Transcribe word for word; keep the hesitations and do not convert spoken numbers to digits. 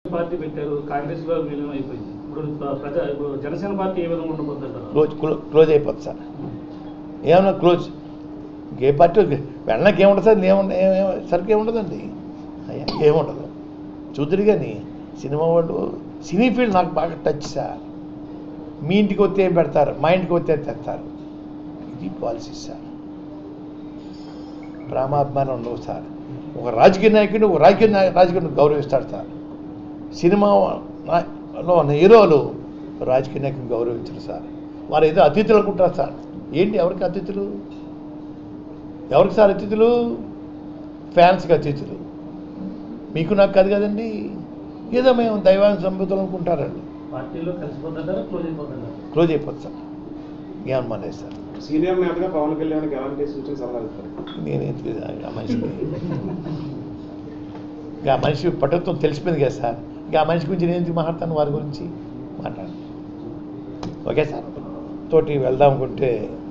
Party పెట్టారు, కాంగ్రెస్ లో విలీనం అయిపోయింది. ఇప్పుడు ప్రజా ఇప్పుడు జనసేన పార్టీ ఏ విధంగా ఉండబోతుంటారు? క్లోజ్ క్లోజ్ అయిపోతుంది సార్. ఏమన్నా క్లోజ్ ఏ పార్టీ వెళ్ళడానికి ఏముంటుంది సార్? ఏమన్నా సరికి ఏముండదండి, అయ్యా ఏముండదు. చూద్దరు కానీ సినిమా వాళ్ళు సినీ ఫీల్డ్ నాకు బాగా టచ్ సార్. మీ ఇంటికి వస్తే ఏం పెడతారు, మా ఇంటికి వస్తే తెస్తారు. ఇది పాలసీ సార్. ప్రేమాభిమానం ఉండవు సార్. ఒక రాజకీయ నాయకుడిని ఒక రాజకీయ రాజకీయాన్ని గౌరవిస్తాడు సార్. సినిమాలో ఉన్న హీరోలు రాజకీయ నాయకుని గౌరవించరు సార్. వారు ఏదో అతిథులు అనుకుంటారు సార్. ఏంటి ఎవరికి అతిథులు? ఎవరికి సార్ అతిథులు? ఫ్యాన్స్కి అతిథులు. మీకు నాకు కాదు కదండి. ఏదో మేము దైవాన్ని సంబుతులు అనుకుంటారండి. పార్టీలో కలిసిపోతుంటారా, క్లోజ్ అయిపోతుంటారా? క్లోజ్ అయిపోతుంది సార్. ఏమన్నా లేదు సార్. సీనియర్ నేతగా పవన్ కళ్యాణ్కి ఎలాంటి సూచన సలహాలు ఇస్తారు? నేనేంటి ఆ మనిషికి ఇంకా ఆ మనిషి పట్టుత్వం తెలిసిపోయింది కదా సార్. ఇంకా ఆ మనిషి గురించి నేను ఎందుకు మాట్లాడతాను? వారి గురించి మాట్లాడు. Okay sir. తోటి వెళ్దాం అనుకుంటే